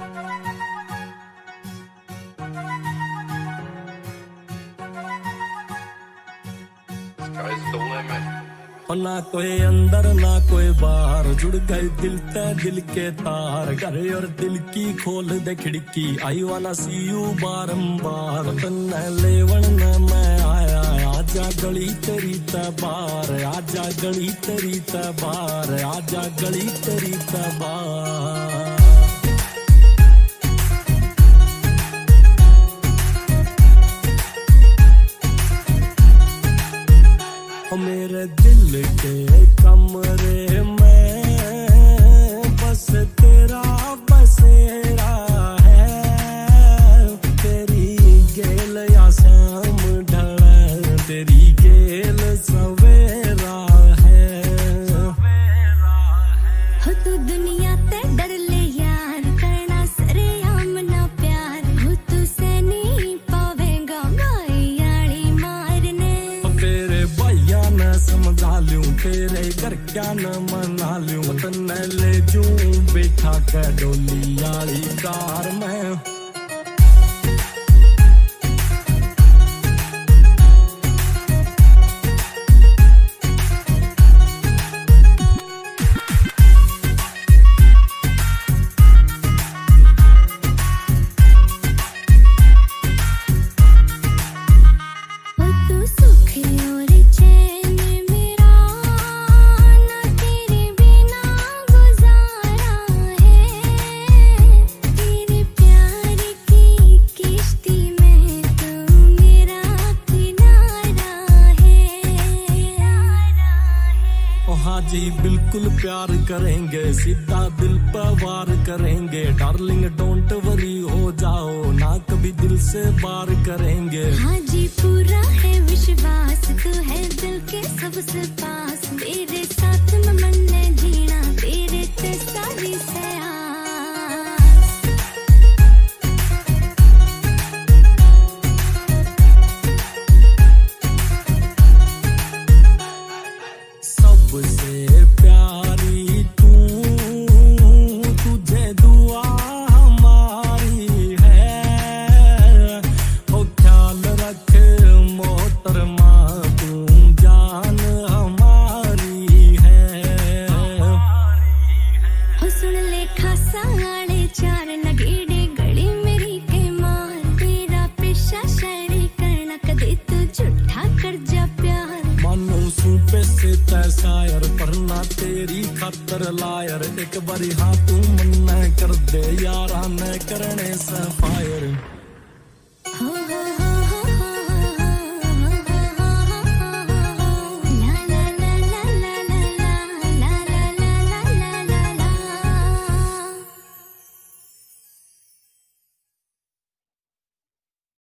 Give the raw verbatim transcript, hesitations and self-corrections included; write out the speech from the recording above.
ना कोई अंदर ना कोई बाहर, जुड़ गए दिल ते दिल के तार, घर और दिल की खोल दे खिड़की, आई वाला सी यू बारंबार, तन्ने लेवन न मैं आया, आजा गली तेरी ते बार, आजा गली तेरी ते बार, आजा गली तेरी ते बार। मेरे दिल के कमरे में बस तेरा बसेरा है, तेरी गेल या शाम ढल, तेरी गेल सवेरा है। हो तू दुनिया ते डर ले यार, करना सरेआम ना प्यार, हो तू से नहीं पावेगा भाई यारी मारने। तेरे भैया न समझा लूं, तेरे घर क्या न मना लूं, तन्ने ले जूं बैठा के डोली आली कार में। हाँ जी बिल्कुल प्यार करेंगे, सीधा दिल पे वार करेंगे, डार्लिंग डोंट वरी हो जाओ ना, कभी दिल से बार करेंगे। हाँ जी पूरा है विश्वास, तू है दिल के सबसे पास, मेरे साथ में मन ने जीना, तेरे ते सारी सयास। सबसे प्यारी तू, तुझे दुआ हमारी है, ओ ख्याल रख मोहतरमा, तू जान हमारी है। हो सुन ले खासा आड़े चार, नगेड़े गली मेरी के मार, तेरा पेशा शायरी करना, कदे तू झूठा कर जा प्यार। मानो सूपे से तय शायर, परना तेरी खातर लायर, एक बारी हाँ तू मन कर दे यारा न करने से फायर।